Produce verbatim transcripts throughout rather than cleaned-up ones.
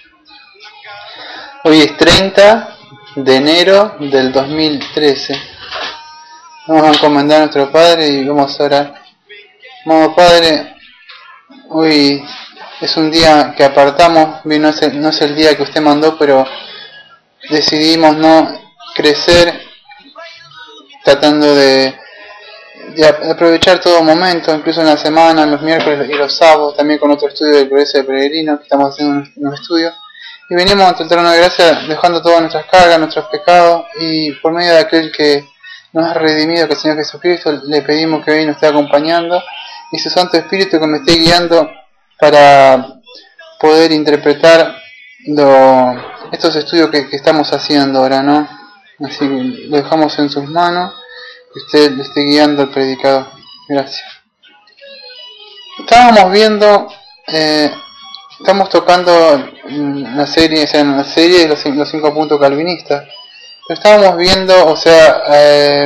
Hoy es treinta de enero del dos mil trece. Vamos a encomendar a nuestro Padre y vamos a orar. Amado Padre, hoy es un día que apartamos, no es, el, no es el día que usted mandó, pero decidimos no crecer tratando de, de aprovechar todo momento, incluso en la semana, en los miércoles y los sábados, también con otro estudio del progreso de peregrino que estamos haciendo en un estudio. Y venimos ante el trono de gracia dejando todas nuestras cargas, nuestros pecados, y por medio de aquel que nos ha redimido, que es el Señor Jesucristo, le pedimos que hoy nos esté acompañando y su Santo Espíritu que me esté guiando para poder interpretar lo, estos estudios que, que estamos haciendo ahora, ¿no? Así que lo dejamos en sus manos, que usted le esté guiando al predicador. Gracias. Estábamos viendo... Eh, Estamos tocando la serie, o sea, en la serie de los, los cinco puntos calvinistas. Pero estábamos viendo, o sea, eh,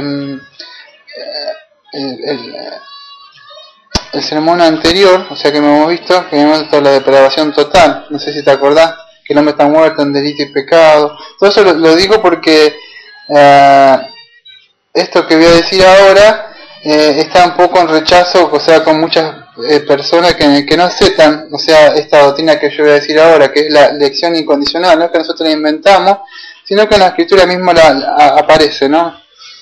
el, el, el sermón anterior, o sea, que hemos visto, que hemos visto la depravación total. No sé si te acordás, que el hombre está muerto en delito y pecado. Todo eso lo, lo digo porque eh, esto que voy a decir ahora eh, está un poco en rechazo, o sea, con muchas Eh, personas que, que no aceptan, o sea, esta doctrina que yo voy a decir ahora, que es la elección incondicional, no es que nosotros la inventamos, sino que en la escritura misma la, la, aparece, ¿no?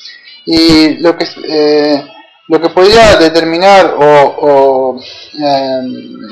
Y lo que eh, lo que podría determinar o, o eh,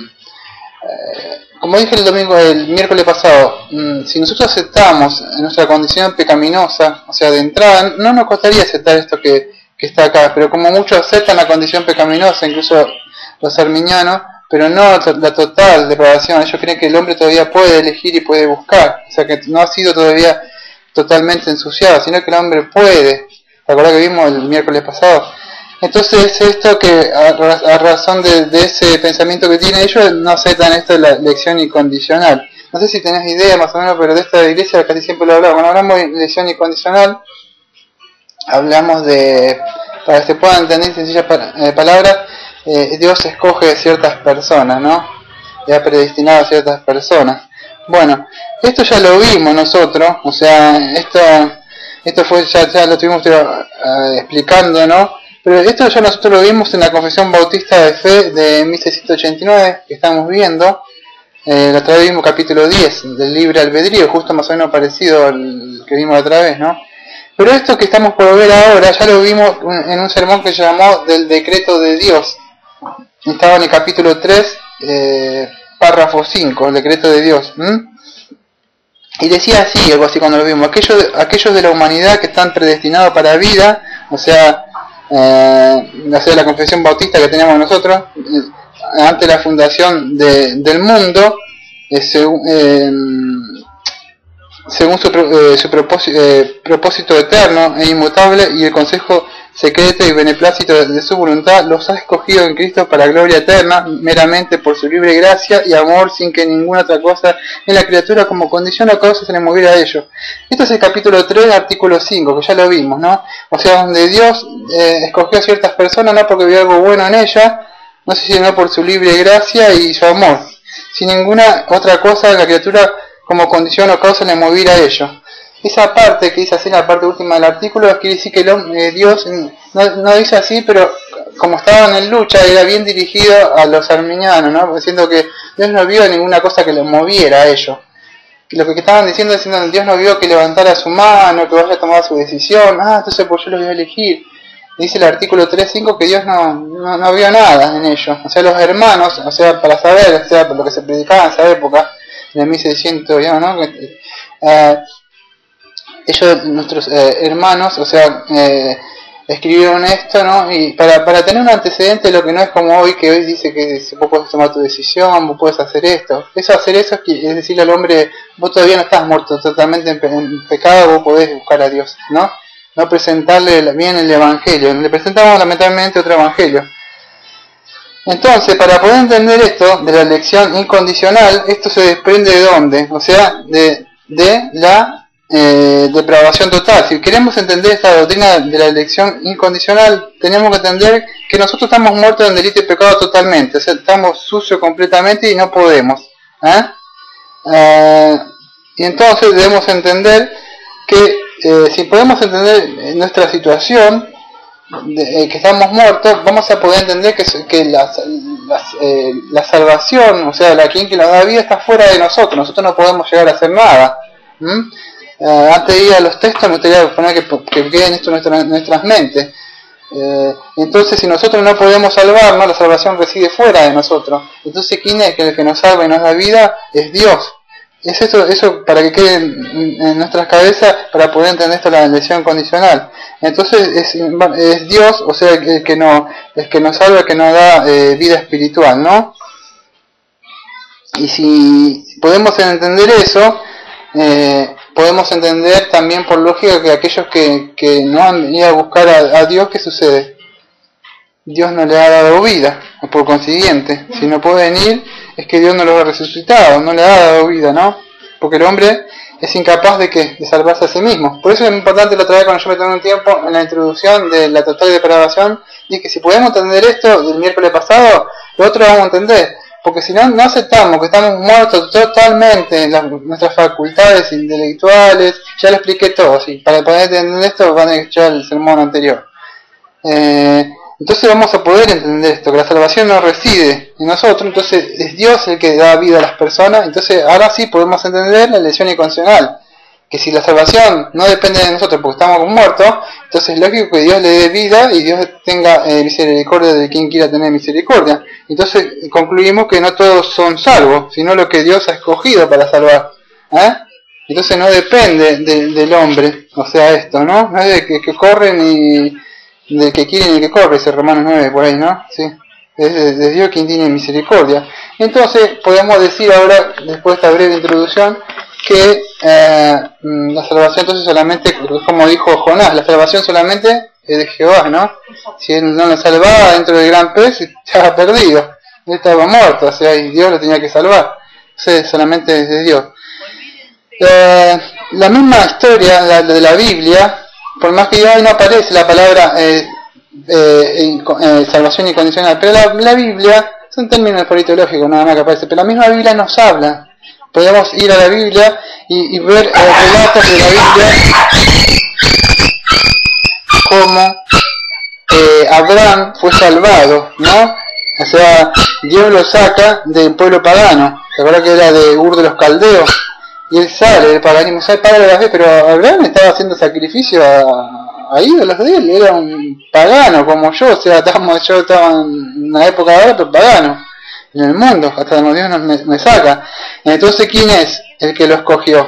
eh, como dije el domingo, el miércoles pasado, mmm, si nosotros aceptamos nuestra condición pecaminosa, o sea, de entrada, no nos costaría aceptar esto que, que está acá, pero como muchos aceptan la condición pecaminosa, incluso los arminianos, pero no la total depravación. Ellos creen que el hombre todavía puede elegir y puede buscar, o sea que no ha sido todavía totalmente ensuciado, sino que el hombre puede. ¿Te acuerdas que vimos el miércoles pasado? Entonces esto que a, a razón de, de ese pensamiento que tienen ellos, no aceptan esto de la elección incondicional. No sé si tenés idea más o menos, pero de esta iglesia casi siempre lo hablamos. Cuando hablamos de elección incondicional, hablamos de, para que se puedan entender en sencillas palabras, Eh, Dios escoge ciertas personas, ¿no? Y ha predestinado a ciertas personas. Bueno, esto ya lo vimos nosotros, o sea, esto esto fue ya, ya lo estuvimos uh, explicando, ¿no? Pero esto ya nosotros lo vimos en la Confesión Bautista de Fe de mil seiscientos ochenta y nueve, que estamos viendo. Eh, la otra vez vimos capítulo diez del libre albedrío, justo más o menos parecido al que vimos la otra vez, ¿no? Pero esto que estamos por ver ahora, ya lo vimos en un sermón que se llamó del decreto de Dios. Estaba en el capítulo tres, eh, párrafo cinco, el decreto de Dios. ¿Mm? Y decía así, algo así cuando lo vimos, aquellos de, aquellos de la humanidad que están predestinados para vida, o sea, eh, o sea la confesión bautista que teníamos nosotros, eh, antes de la fundación de, del mundo, eh, según, eh, según su, eh, su propósito, eh, propósito eterno e inmutable y el consejo secreto y beneplácito de su voluntad, los ha escogido en Cristo para gloria eterna, meramente por su libre gracia y amor, sin que ninguna otra cosa en la criatura como condición o causa se le moviera a ello. Esto es el capítulo tres, artículo cinco, que ya lo vimos, ¿no? O sea, donde Dios eh, escogió a ciertas personas, no porque vio algo bueno en ellas, no sé si no por su libre gracia y su amor, sin ninguna otra cosa en la criatura como condición o causa le moviera a ello. Esa parte que dice así en la parte última del artículo quiere decir que el hombre, eh, Dios no, no dice así, pero como estaban en lucha era bien dirigido a los arminianos, ¿no? Diciendo que Dios no vio ninguna cosa que le moviera a ellos. Lo que estaban diciendo es que Dios no vio que levantara su mano, que vaya a tomar su decisión. Ah, entonces pues yo los voy a elegir. Dice el artículo tres punto cinco que Dios no, no, no vio nada en ellos. O sea, los hermanos, o sea, para saber, o sea, por lo que se predicaba en esa época, en el mil seiscientos, ya, ¿no? Eh, ellos, nuestros eh, hermanos, o sea, eh, escribieron esto, ¿no? Y para, para tener un antecedente, lo que no es como hoy, que hoy dice que vos podés tomar tu decisión, vos podés hacer esto. Eso, hacer eso es, que, es decirle al hombre, vos todavía no estás muerto totalmente en, pe en pecado, vos podés buscar a Dios, ¿no? No presentarle bien el evangelio. Le presentamos lamentablemente otro evangelio. Entonces, para poder entender esto de la elección incondicional, esto se desprende de dónde, o sea, de, de la eh, depravación total. Si queremos entender esta doctrina de la elección incondicional, tenemos que entender que nosotros estamos muertos en delito y pecado totalmente, o sea, estamos sucios completamente y no podemos. ¿eh? Uh, y entonces debemos entender que eh, si podemos entender nuestra situación, de, eh, que estamos muertos, vamos a poder entender que, que la, la, eh, la salvación, o sea, la quien que nos da vida está fuera de nosotros, nosotros no podemos llegar a hacer nada. ¿Mm? Uh, antes de ir a los textos me gustaría poner que, que queden esto en nuestra, nuestras mentes. Eh, entonces si nosotros no podemos salvarnos, la salvación reside fuera de nosotros. Entonces ¿quién es el que nos salva y nos da vida? Es Dios. Es eso, eso para que quede en, en nuestras cabezas, para poder entender esto, la elección condicional. Entonces es, es Dios, o sea, el que, no, el que nos salva, el que nos da eh, vida espiritual, ¿no? Y si podemos entender eso, eh, podemos entender también por lógica que aquellos que, que no han venido a buscar a, a Dios, ¿qué sucede? Dios no le ha dado vida, por consiguiente, si no puede venir es que Dios no lo ha resucitado, no le ha dado vida, ¿no? Porque el hombre es incapaz de que de salvarse a sí mismo. Por eso es importante la otra vez cuando yo me tomé un tiempo en la introducción de la total depravación, y que si podemos entender esto del miércoles pasado, lo otro lo vamos a entender. Porque si no, no aceptamos que estamos muertos totalmente en las, nuestras facultades intelectuales, ya lo expliqué todo, ¿sí? Para poder entender esto van a escuchar el sermón anterior. Eh, entonces vamos a poder entender esto, que la salvación no reside en nosotros, entonces es Dios el que da vida a las personas, entonces ahora sí podemos entender la elección incondicional. Que si la salvación no depende de nosotros porque estamos muertos, entonces es lógico que Dios le dé vida y Dios tenga eh, misericordia de quien quiera tener misericordia. Entonces concluimos que no todos son salvos, sino lo que Dios ha escogido para salvar. ¿Eh? Entonces no depende de, del hombre, o sea esto, ¿no? No es de que, que corre ni del que quiere ni que corre, ese Romanos nueve por ahí, ¿no? Sí. Es de, de Dios quien tiene misericordia. Entonces podemos decir ahora, después de esta breve introducción, que eh, la salvación entonces solamente, como dijo Jonás, la salvación solamente es de Jehová, ¿no? Si él no lo salvaba dentro del gran pez, estaba perdido, él estaba muerto, o sea, y Dios lo tenía que salvar. Entonces solamente es de Dios. Eh, la misma historia, la de la Biblia, por más que ya no aparece la palabra eh, eh, eh, salvación incondicional, pero la, la Biblia son términos politológicos nada más que aparece, pero la misma Biblia nos habla. Podemos ir a la Biblia y, y ver eh, relatos de la Biblia como eh, Abraham fue salvado, ¿no? O sea, Dios lo saca del pueblo pagano. ¿Se acuerdan que era de Ur de los Caldeos? Y él sale del paganismo, sale padre de la fe, pero Abraham estaba haciendo sacrificio a, a ídolos de él, era un pagano como yo, o sea, estábamos, yo estaba en una época de ahora, pero pagano. En el mundo, hasta donde Dios nos, me, me saca. Entonces, ¿quién es el que lo escogió?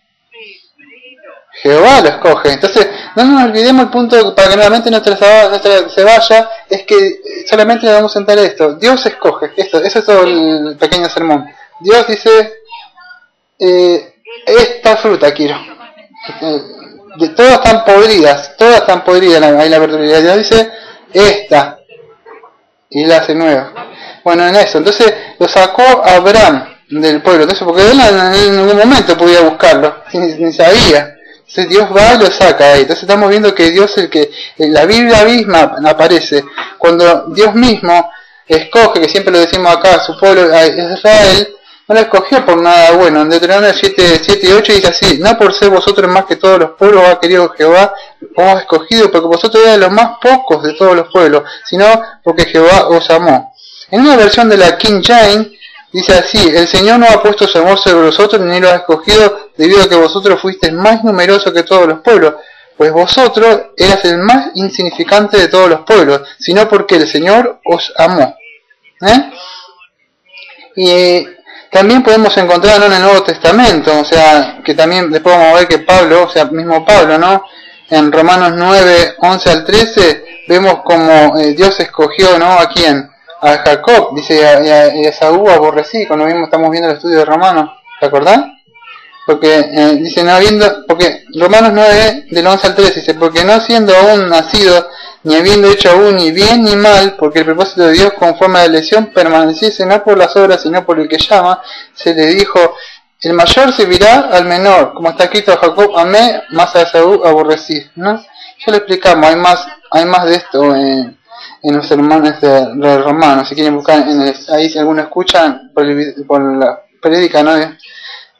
Jehová lo escoge. Entonces, no nos olvidemos el punto para que nuevamente nuestra, nuestra se vaya, es que solamente debemos sentar esto. Dios escoge. Esto, eso es todo el pequeño sermón. Dios dice, eh, esta fruta quiero. De, todas están podridas, todas están podridas, ahí la verdura. Dios dice, esta. Y la hace nueva. Bueno, en eso, entonces lo sacó Abraham del pueblo, entonces porque él en ningún momento podía buscarlo, ni, ni sabía. Entonces Dios va y lo saca ahí. Entonces estamos viendo que Dios es el que, en la Biblia misma aparece, cuando Dios mismo escoge, que siempre lo decimos acá, a su pueblo, a Israel, no lo escogió por nada bueno. En Deuteronomio siete, siete y ocho dice así, no por ser vosotros más que todos los pueblos ha querido Jehová, os ha escogido, porque vosotros erais los más pocos de todos los pueblos, sino porque Jehová os amó. En una versión de la King James dice así, el Señor no ha puesto su amor sobre vosotros ni lo ha escogido debido a que vosotros fuisteis más numerosos que todos los pueblos, pues vosotros eras el más insignificante de todos los pueblos, sino porque el Señor os amó. ¿Eh? Y eh, también podemos encontrar, ¿no?, en el Nuevo Testamento, o sea, que también después vamos a ver que Pablo, o sea, mismo Pablo, ¿no?, en Romanos nueve, once al trece, vemos como eh, Dios escogió, ¿no?, ¿a quién? A Jacob, dice, y a, y a, y a Esaú aborrecí, cuando mismo estamos viendo el estudio de Romanos, ¿te acordás? Porque eh, dice, no habiendo, porque Romanos nueve, del once al trece, dice, porque no siendo aún nacido, ni habiendo hecho aún ni bien ni mal, porque el propósito de Dios conforme a la elección permaneciese no por las obras, sino por el que llama, se le dijo, el mayor servirá al menor, como está escrito, a Jacob amé, más a Esaú aborrecí, ¿no? Ya lo explicamos, hay más, hay más de esto en, en los sermones de, de Romanos, si quieren buscar en el, ahí si alguno escucha por, el, por la periódica, ¿no?,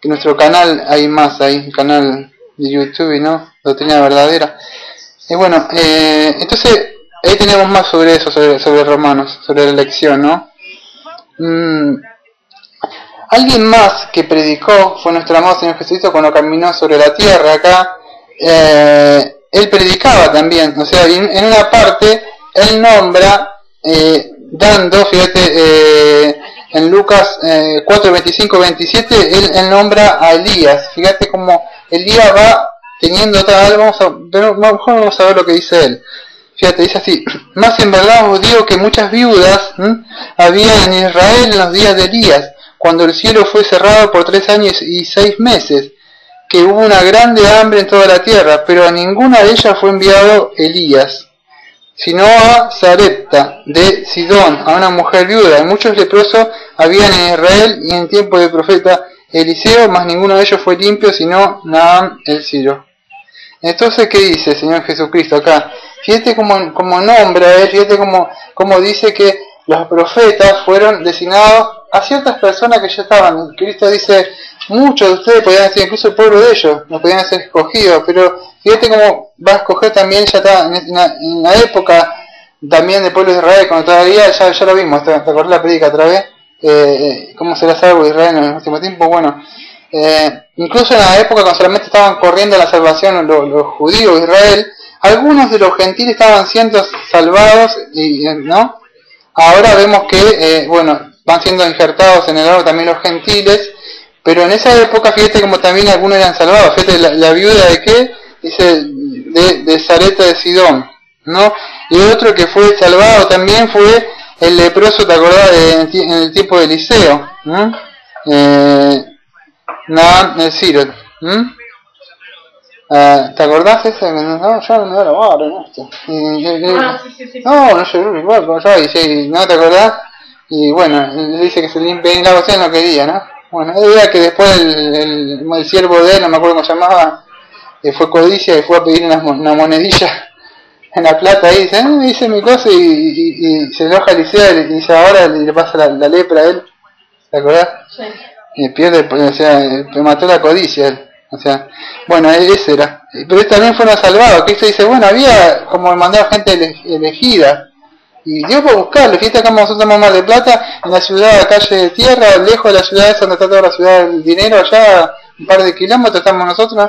que nuestro canal hay más ahí, un canal de YouTube, ¿no? Doctrina Verdadera. Y bueno, eh, entonces ahí tenemos más sobre eso, sobre, sobre Romanos, sobre la elección, ¿no? Mm. Alguien más que predicó fue nuestro amado Señor Jesucristo cuando caminó sobre la tierra acá. Eh, él predicaba también, o sea, en, en una parte él nombra, eh, dando, fíjate, eh, en Lucas eh, cuatro, veinticinco, veintisiete, él, él nombra a Elías. Fíjate cómo Elías va teniendo tal, vamos a, pero mejor vamos a ver lo que dice él. Fíjate, dice así: más en verdad os digo que muchas viudas ¿m? había en Israel en los días de Elías, cuando el cielo fue cerrado por tres años y seis meses, que hubo una grande hambre en toda la tierra, pero a ninguna de ellas fue enviado Elías, sino a Sarepta de Sidón, a una mujer viuda. Y muchos leprosos habían en Israel y en tiempo del profeta Eliseo, mas ninguno de ellos fue limpio, sino Naamán el sirio. Entonces, ¿qué dice el Señor Jesucristo acá? Fíjate cómo, cómo nombra él, fíjate cómo, cómo dice que los profetas fueron designados a ciertas personas que ya estaban. Cristo dice, muchos de ustedes podían ser, incluso el pueblo de ellos, no podían ser escogidos, pero fíjate cómo va a escoger también, ya está en la, en la época también del pueblo de Israel, cuando todavía, ya, ya lo vimos, ¿te acordás la predica otra vez? Eh, ¿Cómo será salvo de Israel en el último tiempo? Bueno, eh, incluso en la época cuando solamente estaban corriendo la salvación los, los judíos de Israel, algunos de los gentiles estaban siendo salvados, y ¿no? Ahora vemos que, eh, bueno, van siendo injertados en el árbol también los gentiles, pero en esa época, fíjate como también algunos eran salvados. Fíjate, la, la viuda de qué, dice, de, de Sarepta de Sidón, ¿no? Y otro que fue salvado también fue el leproso, ¿te acordás? De, en el tiempo de Eliseo, ¿no? Eh, Naamán el sirio, ¿no? Uh, ¿Te acordás ese? No, yo no me da la barra, ¿no? Y, y, y, ah, sí, sí, sí. No, no sé, igual, yo, y si no te acordás, y bueno, le dice que se limpie la voz, no quería, ¿no? Bueno, es verdad que después el, el, el siervo de él, no me acuerdo cómo se llamaba, eh, fue codicia y fue a pedir una, una monedilla en la plata ahí, dice, eh, hice mi cosa, y, y, y se enoja Eliseo y dice, ahora le pasa la, la lepra a él, ¿te acordás? Sí. Y pierde, o sea, le mató la codicia él. O sea, bueno, ese era. Pero él también fueron salvados. Cristo dice, bueno, había como mandado gente elegida. Y Dios va a buscarlo. Fíjate acá nosotros estamos en Mar del Plata, en la ciudad, la calle de tierra, lejos de la ciudad esa donde está toda la ciudad del dinero, allá un par de kilómetros estamos nosotros.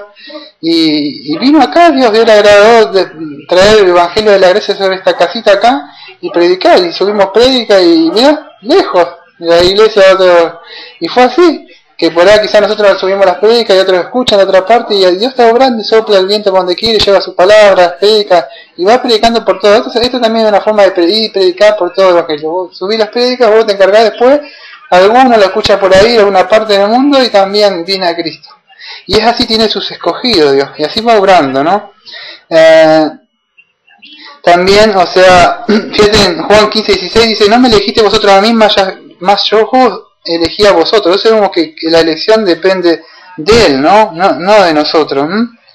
Y, y vino acá, Dios, Dios le agradó de traer el Evangelio de la Gracia sobre esta casita acá y predicar. Y subimos prédica y mira, lejos de la iglesia, otro. Y fue así. Que por ahí quizás nosotros subimos las prédicas y otros escuchan de otra parte, y Dios está obrando y sopla el viento donde quiere, lleva sus palabras, predica y va predicando por todo. Esto, esto también es una forma de predicar, predicar por todo lo que yo subí las prédicas, vos te encargás después, alguno lo escucha por ahí, en alguna parte del mundo, y también viene a Cristo. Y es así, tiene sus escogidos Dios, y así va obrando, ¿no? Eh, también, o sea, fíjate en Juan quince, dieciséis dice, no me elegiste vosotros a mí, más, más yo elegí a vosotros. Entonces vemos que, que la elección depende de él, ¿no? No, no de nosotros.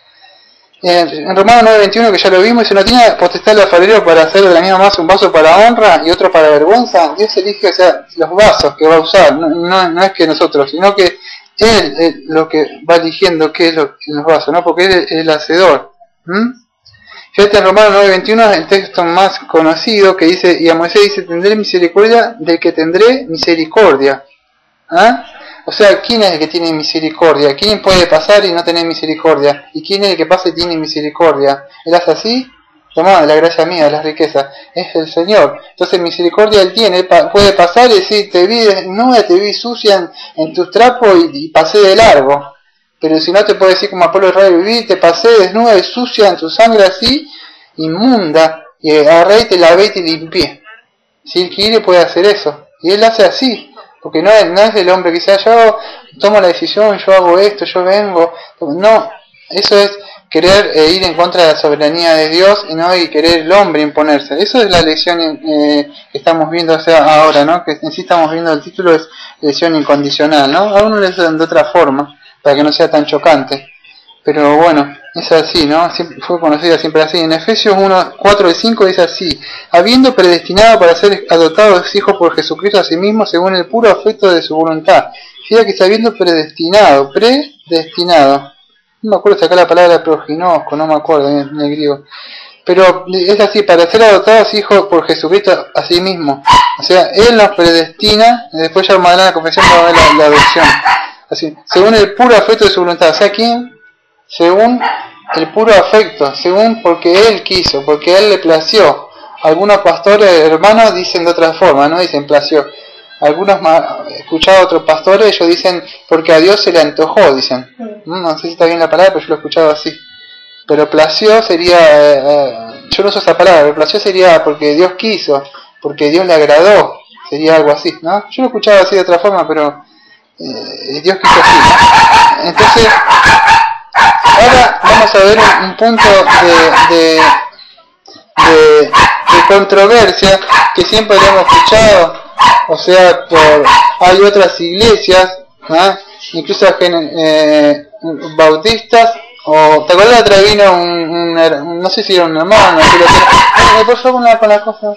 Eh, en Romanos nueve veintiuno, que ya lo vimos, dice, no tiene potestad el alfarero para hacer de la misma masa un vaso para honra y otro para vergüenza. Dios elige, o sea, los vasos que va a usar, no, no, no es que nosotros, sino que él es lo que va eligiendo qué es lo, los vasos, ¿no? Porque él es el hacedor. ¿Mm? Fíjate en Romanos nueve veintiuno, el texto más conocido, que dice, y a Moisés dice, tendré misericordia del que tendré misericordia. ¿Ah? O sea, ¿quién es el que tiene misericordia? ¿Quién puede pasar y no tener misericordia? ¿Y quién es el que pasa y tiene misericordia? ¿Él hace así? Tomá, la gracia mía, la riqueza. Es el Señor. Entonces misericordia Él tiene. Él puede pasar y decir, te vi desnuda, te vi sucia en, en tus trapos y, y pasé de largo. Pero si no, te puede decir como Apolo de Rey, viví, te pasé desnuda y sucia en tu sangre así, inmunda, y agarré y te lavé y te limpié. Si Él quiere puede hacer eso. Y Él hace así. Porque no es, no es el hombre que dice, yo tomo la decisión, yo hago esto, yo vengo. No, eso es querer eh, ir en contra de la soberanía de Dios y no y querer el hombre imponerse. Eso es la lección eh, que estamos viendo, o sea, ahora, ¿no? Que en sí estamos viendo, el título es elección incondicional, ¿no? A uno le dicen de otra forma, para que no sea tan chocante. Pero bueno, es así, ¿no? Siempre, fue conocida siempre así. En Efesios uno, cuatro y cinco dice así: habiendo predestinado para ser adoptados hijos por Jesucristo a sí mismo según el puro afecto de su voluntad. significa que está habiendo predestinado, predestinado. No me acuerdo si acá la palabra proginosco, no me acuerdo en, en el griego. Pero es así, para ser adoptados hijos por Jesucristo a sí mismo. O sea, Él nos predestina, y después ya más adelante en la confesión va a ver la, la adopción. Así, según el puro afecto de su voluntad. O sea, ¿quién? Según el puro afecto, según porque Él quiso, porque Él le plació. Algunos pastores hermanos dicen de otra forma, no dicen plació. Algunos, he escuchado a otros pastores, ellos dicen porque a Dios se le antojó, dicen. No sé si está bien la palabra, pero yo lo he escuchado así. Pero plació sería, eh, yo no uso esa palabra, pero plació sería porque Dios quiso, porque Dios le agradó, sería algo así, ¿no? Yo lo he escuchado así de otra forma, pero eh, Dios quiso así, ¿no? Entonces, ahora vamos a ver un, un punto de, de, de, de controversia que siempre lo hemos escuchado, o sea, por hay otras iglesias, ¿no? Incluso eh, bautistas. O, ¿te acuerdas? Otra vino un, un, un, no sé si era un hermano, pero que, eh, por favor, con la cosa.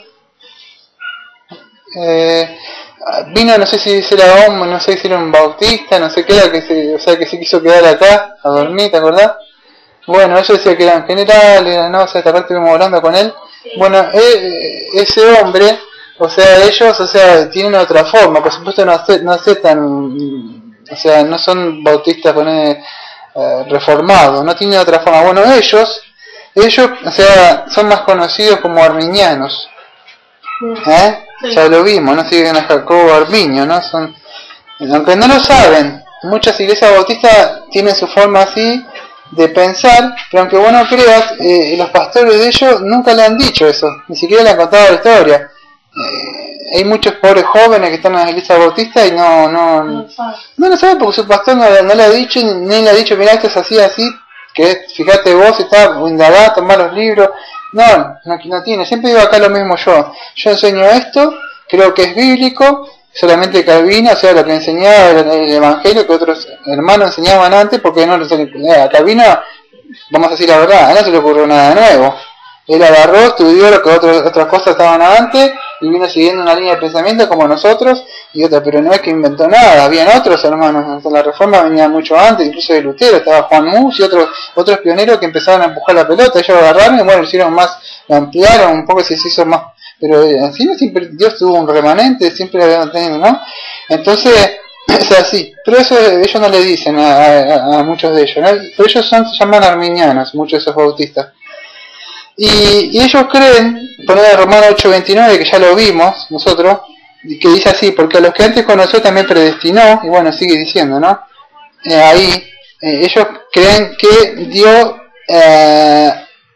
Eh, vino, no sé si era hombre, no sé si era un bautista, no sé qué era, que se, o sea, que se quiso quedar acá a dormir, ¿te acordás? Bueno, ellos decían que eran generales, no, o sea, esta parte estuvimos hablando con él. Bueno, eh, ese hombre, o sea, ellos, o sea, tienen otra forma, por supuesto no, aceptan, no aceptan, o sea, no son bautistas, poner Eh, reformado, no tiene otra forma. Bueno, ellos, ellos, o sea, son más conocidos como arminianos, ¿eh? Sí. Ya lo vimos, no siguen a Jacobo Arminio, ¿no? Son, aunque no lo saben, muchas iglesias bautistas tienen su forma así de pensar, pero aunque vos no creas, eh, los pastores de ellos nunca le han dicho eso, ni siquiera le han contado la historia. Eh, hay muchos pobres jóvenes que están en las iglesias bautistas y no no no, no lo saben porque su pastor no, no le ha dicho ni, ni le ha dicho, mira, esto es así, así, que fíjate vos, está indagado, tomar los libros. No, no, no tiene. Siempre digo acá lo mismo yo. Yo enseño esto, creo que es bíblico, solamente Calvino, o sea, lo que enseñaba el, el evangelio que otros hermanos enseñaban antes, porque no se le, a Calvino, vamos a decir la verdad, a no se le ocurrió nada nuevo. Él agarró, estudió lo que otros, otras cosas estaban antes y vino siguiendo una línea de pensamiento como nosotros y otra, pero no es que inventó nada, habían otros hermanos, la Reforma venía mucho antes, incluso de Lutero, estaba Juan Mus y otros otros pioneros que empezaron a empujar la pelota, ellos agarraron y bueno, lo hicieron más, lo ampliaron un poco, se hizo más, pero así no siempre, Dios tuvo un remanente, siempre lo habían tenido, ¿no? Entonces, es así, pero eso ellos no le dicen a, a, a muchos de ellos, ¿no? Pero ellos son, se llaman arminianos, muchos de esos bautistas. Y, y ellos creen, poner Romanos ocho veintinueve, que ya lo vimos nosotros, que dice así, porque a los que antes conoció también predestinó, y bueno, sigue diciendo, ¿no? Eh, ahí, eh, ellos creen que Dios eh,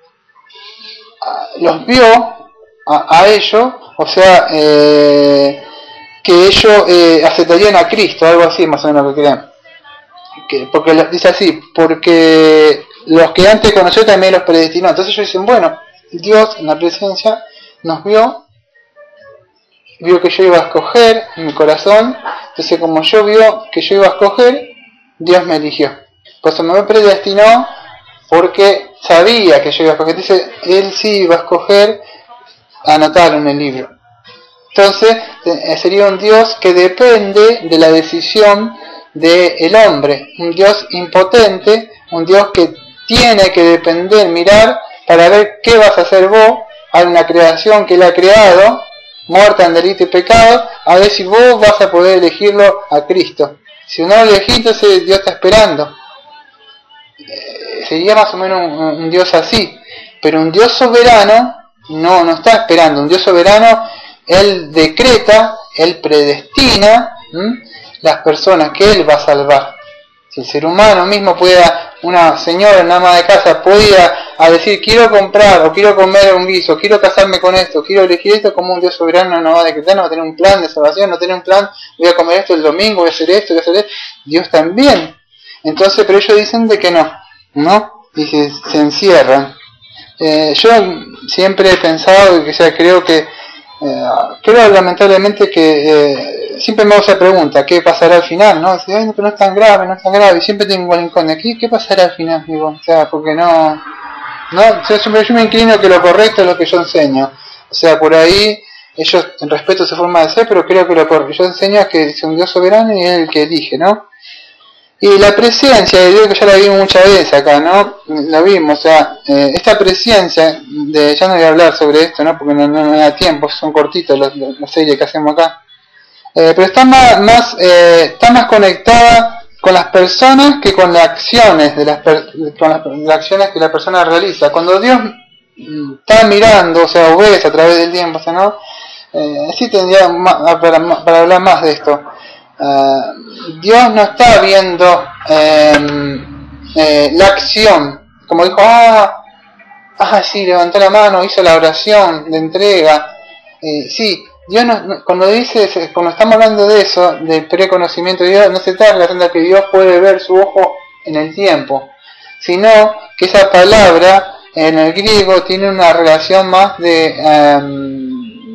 los vio a, a ellos, o sea, eh, que ellos eh, aceptarían a Cristo, algo así más o menos lo que creen. Que, porque dice así, porque los que antes conoció también los predestinó. Entonces ellos dicen, bueno, Dios en la presencia nos vio, vio que yo iba a escoger en mi corazón, entonces como yo vio que yo iba a escoger, Dios me eligió. Por eso me predestinó porque sabía que yo iba a escoger. Dice, Él sí iba a escoger, anotarlo en el libro. Entonces sería un Dios que depende de la decisión del hombre, un Dios impotente, un Dios que tiene que depender, mirar para ver qué vas a hacer vos. Hay una creación que Él ha creado, muerta en delito y pecado, a ver si vos vas a poder elegirlo a Cristo. Si no lo elegís, entonces Dios está esperando. Eh, sería más o menos un, un Dios así, pero un Dios soberano no, no está esperando. Un Dios soberano, Él decreta, Él predestina ¿m? las personas que Él va a salvar. Si el ser humano mismo pueda, una señora, una ama de casa, podía a decir, quiero comprar, o quiero comer un guiso, quiero casarme con esto, quiero elegir esto, como un Dios soberano no va a decretar, no va a tener un plan de salvación, no va a tener un plan, voy a comer esto el domingo, voy a hacer esto, voy a hacer esto. Dios también. Entonces, pero ellos dicen de que no, ¿no? Y se, se encierran. Eh, yo siempre he pensado, que, o sea, creo que, eh, creo lamentablemente que, eh, siempre me hago esa pregunta, ¿qué pasará al final? ¿No? Dice, ay, no, pero no es tan grave, no es tan grave, y siempre tengo un incógnito, ¿qué, ¿qué pasará al final? Digo, o sea, porque no, no, yo, siempre, yo me inclino que lo correcto es lo que yo enseño, o sea, por ahí, ellos respeto su forma de ser, pero creo que lo que yo enseño es que es un Dios soberano y es el que elige, ¿no? Y la presencia de Dios, que ya la vimos muchas veces acá, ¿no? La vimos, o sea, eh, esta presencia, de ya no voy a hablar sobre esto, ¿no? Porque no, no, no da tiempo, son cortitos las la series que hacemos acá. Eh, pero está más, más eh, está más conectada con las personas que con las acciones de las, per con las, las acciones que la persona realiza. Cuando Dios está mirando, o sea, o ves a través del tiempo, o sea, ¿no? Eh, sí tendría más, para, para hablar más de esto. Uh, Dios no está viendo eh, eh, la acción, como dijo, ah, ah, sí, levantó la mano, hizo la oración de entrega. Eh, sí, Dios no, cuando dice, cuando estamos hablando de eso, del preconocimiento de Dios, no se está relacionando a que Dios puede ver su ojo en el tiempo, sino que esa palabra en el griego tiene una relación más de um,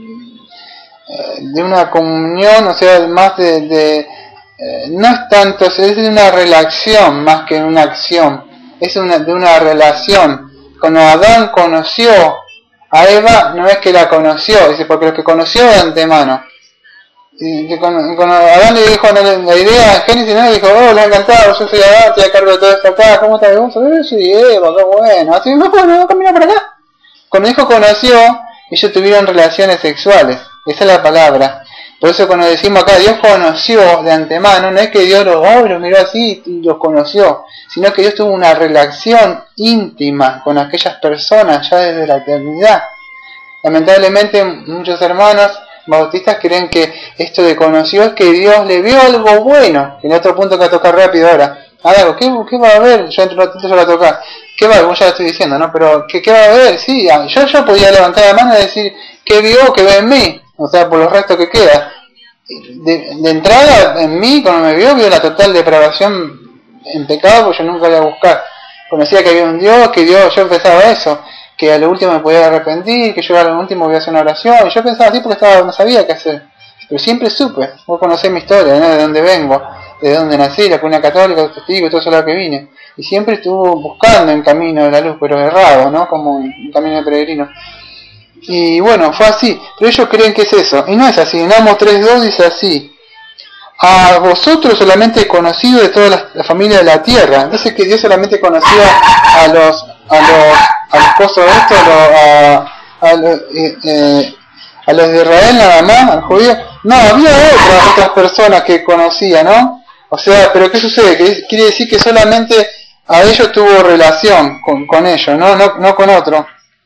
de una comunión, o sea, más de, de eh, no es tanto, es de una relación más que una acción, es una, de una relación. Cuando Adán conoció a Eva, no es que la conoció, dice, porque lo que conoció de antemano. Y que cuando, cuando Adán le dijo la, la idea en Génesis, no le dijo, oh, le ha encantado, yo soy Adán, estoy a cargo de todo esto acá, ¿cómo estás? Vos yo soy Eva, qué bueno, así, no, no, camina por acá. Cuando dijo conoció, ellos tuvieron relaciones sexuales, esa es la palabra. Por eso cuando decimos acá, Dios conoció de antemano, no es que Dios los, oh, los miró así y los conoció, sino que Dios tuvo una relación íntima con aquellas personas ya desde la eternidad. Lamentablemente muchos hermanos bautistas creen que esto de conoció es que Dios le vio algo bueno. En otro punto que va a tocar rápido ahora. Algo, ¿qué, ¿qué va a haber? Yo entre un ratito se va a tocar. ¿Qué va? Vos ya lo estoy diciendo, ¿no? Pero, ¿qué, qué va a haber? Sí, yo, yo podía levantar la mano y decir, ¿qué vio? ¿Qué ve en mí? O sea, por los restos que queda. De, de entrada, en mí, cuando me vio, vio la total depravación en pecado, porque yo nunca iba a buscar. Conocía que había un Dios, que Dios, yo pensaba eso, que a lo último me podía arrepentir, que yo a lo último voy a hacer una oración, y yo pensaba así porque estaba, no sabía qué hacer. Pero siempre supe, vos conocés mi historia, ¿no? De dónde vengo, de dónde nací, la cuna católica, los testigos, todo eso lo que vine. Y siempre estuve buscando en camino de la luz, pero errado, ¿no? Como un camino de peregrino. Y bueno, fue así, pero ellos creen que es eso, y no es así. En Amos tres dos dice así: a vosotros solamente conocido de toda la, la familia de la tierra. Entonces que Dios solamente conocía a los a los a los cosas de esto, a los, a, a, los, eh, eh, a los de Israel nada más, a los judíos. No, había otras otras personas que conocía, ¿no? O sea, pero ¿qué sucede? Que quiere decir que solamente a ellos tuvo relación con, con ellos, ¿no? No, no con otro.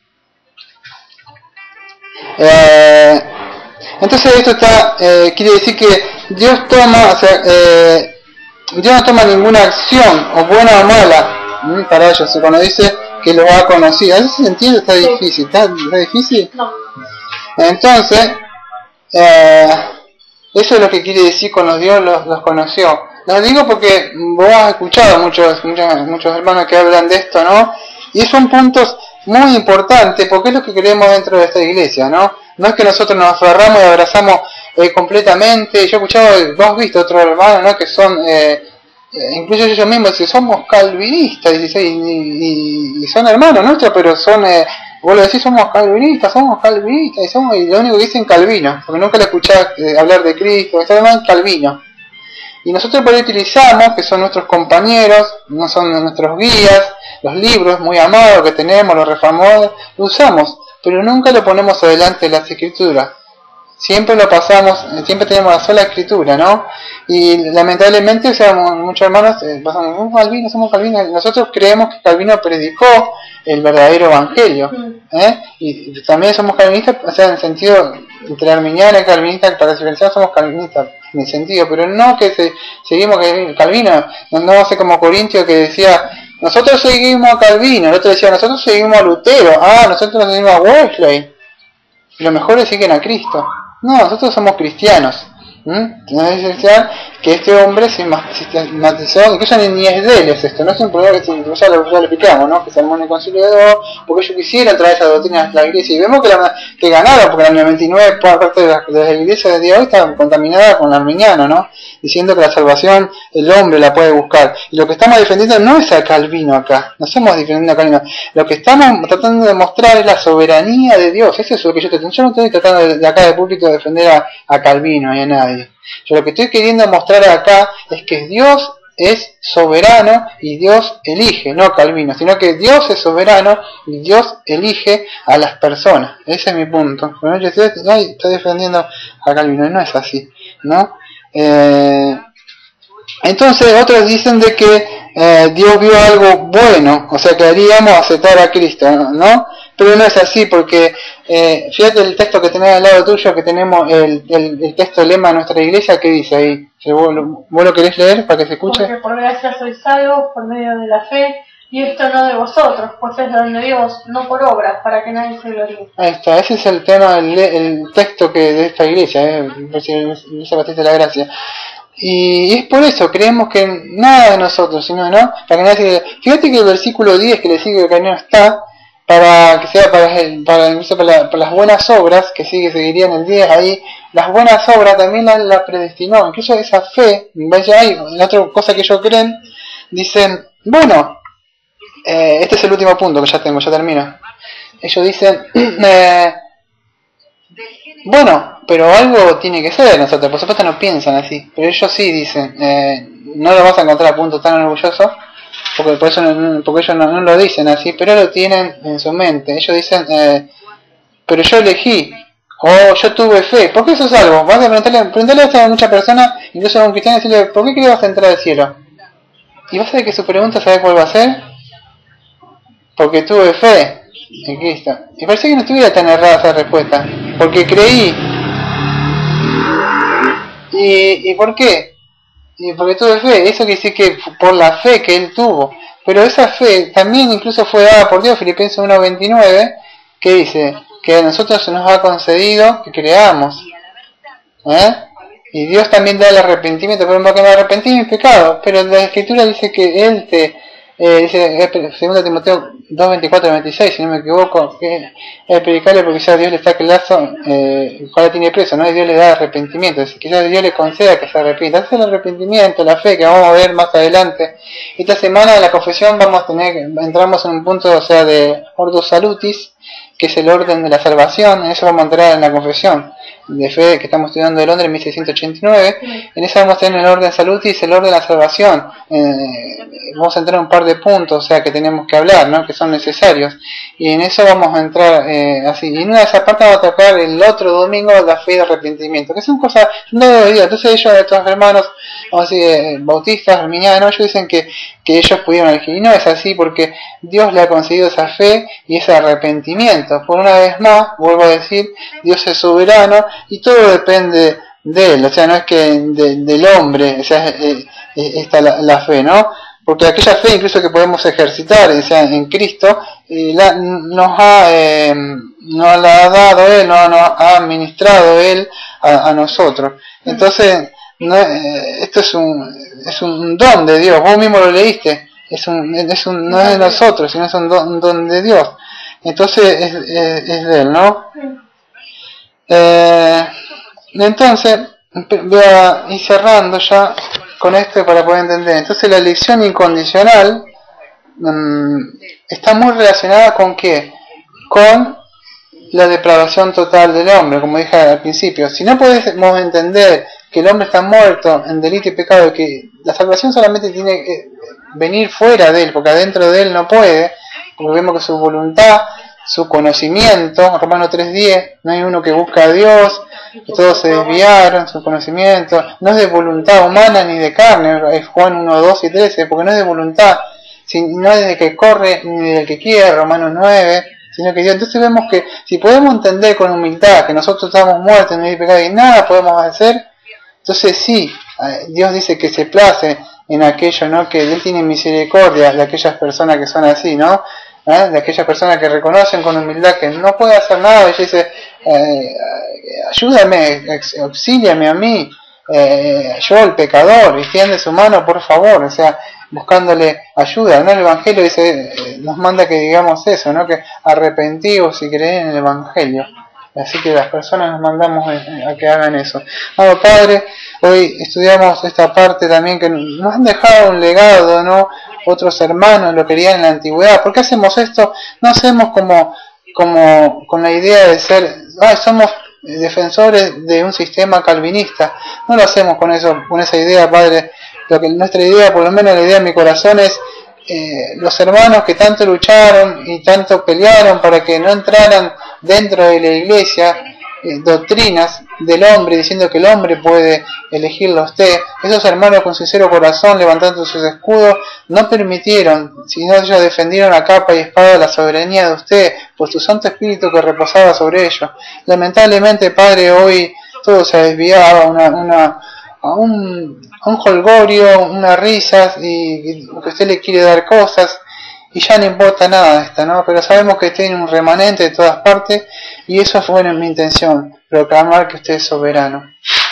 Eh, entonces esto está eh, quiere decir que Dios toma, o sea, eh, Dios no toma ninguna acción, o buena o mala, para ellos. Cuando dice que lo ha conocido, ¿en ese sentido está difícil? ¿Está, está difícil? No. Entonces, eh, eso es lo que quiere decir con los Dios los, los conoció. Lo digo porque vos has escuchado muchos, muchos, muchos hermanos que hablan de esto, ¿no? Y son puntos muy importantes, porque es lo que queremos dentro de esta iglesia, ¿no? No es que nosotros nos aferramos y abrazamos eh, completamente. Yo he escuchado, vos has visto otros hermanos, ¿no? Que son, eh, incluso ellos mismos, que somos calvinistas, y, y, y son hermanos nuestros, pero son, eh, vos lo decís, somos calvinistas, somos calvinistas, y somos, y lo único que dicen Calvino, porque nunca le escuchás eh, hablar de Cristo, que se llaman Calvino. Y nosotros por ahí utilizamos, que son nuestros compañeros, no son nuestros guías, los libros muy amados que tenemos, los reformadores, lo usamos, pero nunca lo ponemos adelante en las escrituras. Siempre lo pasamos, siempre tenemos la sola escritura, ¿no? Y lamentablemente, o sea, muchos hermanos eh, pasamos, somos Calvinos, somos Calvinos. Nosotros creemos que Calvino predicó el verdadero evangelio, ¿eh? Y también somos calvinistas, o sea, en el sentido, entre arminianos y calvinistas, para diferenciar somos calvinistas, en el sentido, pero no que se, seguimos Calvino, no, no hace como Corintio que decía, nosotros seguimos a Calvino, el otro decía, nosotros seguimos a Lutero, ah, nosotros seguimos a Wesley, y los mejores siguen a Cristo. No, nosotros somos cristianos. ¿Mm? que este hombre se sistematizó, incluso ni, ni es de él es esto, no es un problema que se, ya, lo, ya lo explicamos, ¿no? Que se armó en el concilio de dos, porque ellos quisieron traer esa doctrina a la iglesia, y vemos que, la, que ganaron, porque la noventa y nueve por parte de las de la iglesias de día de hoy está contaminada con el arminiano, ¿no? Diciendo que la salvación el hombre la puede buscar. Y lo que estamos defendiendo no es a Calvino acá, no estamos defendiendo a Calvino, lo que estamos tratando de mostrar es la soberanía de Dios. Eso es lo que yo estoy, yo no estoy tratando de, de acá de público de defender a, a Calvino y a nadie. Yo lo que estoy queriendo mostrar acá es que Dios es soberano y Dios elige, no Calvino, sino que Dios es soberano y Dios elige a las personas. Ese es mi punto. Pero yo estoy, ay, estoy defendiendo a Calvino y no es así, ¿no? Eh, entonces otros dicen de que eh, Dios vio algo bueno, o sea que haríamos aceptar a Cristo, ¿no? Pero no es así, porque eh, fíjate el texto que tenés al lado tuyo, que tenemos el, el, el texto lema de nuestra iglesia, que dice ahí. ¿Vos lo, vos lo querés leer para que se escuche? Porque por gracia sois salvos por medio de la fe, y esto no de vosotros, pues es don de Dios, no por obras, para que nadie se gloríe. Ahí está, ese es el tema, el, el texto que de esta iglesia, eh, Iglesia Batista de la Gracia. Y es por eso, creemos que nada de nosotros, sino, ¿no? Para que nadie se... Fíjate que el versículo diez que le sigue que no está, para que sea para, para, incluso para, la, para las buenas obras, que sigue seguirían el diez ahí, las buenas obras también la, la predestinó, incluso esa fe, vaya ahí, la otra cosa que ellos creen, dicen, bueno, eh, este es el último punto que ya tengo, ya termino. Ellos dicen, eh, bueno, pero algo tiene que ser, nosotros por supuesto no piensan así, pero ellos sí dicen, eh, no lo vas a encontrar a punto tan orgulloso, porque por eso no, porque ellos no, no lo dicen así, pero lo tienen en su mente. Ellos dicen, eh, pero yo elegí, o yo tuve fe, ¿por qué eso es algo? Vas a preguntarle, preguntarle a esta muchas personas, incluso a un cristiano, y decirle, ¿por qué crees que vas a entrar al cielo? Y vas a ver que su pregunta, ¿sabe cuál va a ser? Porque tuve fe en Cristo. Y parece que no estuviera tan errada esa respuesta, porque creí. ¿Y, y por qué? Y porque tuve fe, eso quiere decir que por la fe que él tuvo, pero esa fe también incluso fue dada por Dios. Filipenses uno veintinueve, que dice que a nosotros se nos ha concedido que creamos, ¿eh? Y Dios también da el arrepentimiento, pero porque me arrepentí de mis pecados, pero la Escritura dice que Él te, eh, dice segundo Timoteo dos veinticuatro veintiséis, si no me equivoco, que es predicarle porque quizás Dios le saque el lazo, eh, el cual tiene preso, ¿no? Y Dios le da arrepentimiento, es decir, quizás Dios le conceda que se arrepienta. Ese es el arrepentimiento, la fe, que vamos a ver más adelante. Esta semana en la confesión vamos a tener, entramos en un punto, o sea, de Ordo Salutis, que es el orden de la salvación. En eso vamos a entrar en la confesión de fe que estamos estudiando de Londres en mil seiscientos ochenta y nueve. En esa vamos a tener el orden salutis, el orden de la salvación. Eh, vamos a entrar en un par de puntos, o sea, que tenemos que hablar, ¿no? Que son necesarios. Y en eso vamos a entrar eh, así. Y en una de esas partes vamos a tocar el otro domingo la fe de arrepentimiento, que son cosas no de vida. Entonces ellos, estos hermanos, vamos a decir, eh, bautistas, arminianos, ellos dicen que, que ellos pudieron elegir. Y no es así, porque Dios le ha concedido esa fe y ese arrepentimiento. Por una vez más, vuelvo a decir, Dios es soberano y todo depende de él, o sea, no es que de, del hombre, o sea, eh, eh, está la, la fe, ¿no? Porque aquella fe incluso que podemos ejercitar, o sea, en Cristo, eh, la, nos ha, eh, nos la ha dado Él, nos, nos ha administrado Él a, a nosotros. Entonces, no, eh, esto es un, es un don de Dios, vos mismo lo leíste, es un, es un, no es de nosotros, sino es un don, un don de Dios. Entonces, es, es, es de Él, ¿no? Eh, entonces voy a ir cerrando ya con esto para poder entender. Entonces la elección incondicional mmm, está muy relacionada con ¿qué? Con la depravación total del hombre, como dije al principio. Si no podemos entender que el hombre está muerto en delito y pecado, y que la salvación solamente tiene que venir fuera de él, porque adentro de él no puede, porque vemos que su voluntad, su conocimiento, Romanos tres diez, no hay uno que busca a Dios, que todos se desviaron, su conocimiento, no es de voluntad humana ni de carne, es Juan uno, dos y trece, porque no es de voluntad, no es de que corre ni del que quiere, Romanos nueve, sino que Dios. Entonces vemos que si podemos entender con humildad que nosotros estamos muertos en el pecado y nada podemos hacer, entonces sí, Dios dice que se place en aquello, ¿no? Que Él tiene misericordia de aquellas personas que son así, ¿no? ¿Eh? De aquellas personas que reconocen con humildad que no puede hacer nada, y dice, eh, ayúdame, auxíliame a mí, eh, yo el pecador, extiende su mano por favor, o sea, buscándole ayuda, ¿no? El Evangelio dice, eh, nos manda que digamos eso, ¿no? Que arrepentíos y creed en el Evangelio. Así que las personas nos mandamos a que hagan eso. Amado Padre, hoy estudiamos esta parte también que nos han dejado un legado, ¿no? Otros hermanos lo querían en la antigüedad. ¿Por qué hacemos esto? No hacemos como, como con la idea de ser, ah, somos defensores de un sistema calvinista. No lo hacemos con eso, con esa idea, Padre. Lo que nuestra idea, por lo menos la idea de mi corazón es eh, los hermanos que tanto lucharon y tanto pelearon para que no entraran dentro de la iglesia eh, doctrinas del hombre diciendo que el hombre puede elegirlo a usted. Esos hermanos con sincero corazón levantando sus escudos no permitieron, sino ellos defendieron a capa y espada la soberanía de usted por su Santo Espíritu que reposaba sobre ellos. Lamentablemente, Padre, hoy todo se desviaba a una, una a un, a un jolgorio, unas risas y, y que usted le quiere dar cosas y ya no importa nada de esto, ¿no? Pero sabemos que tiene un remanente de todas partes y eso fue mi intención, proclamar que usted es soberano.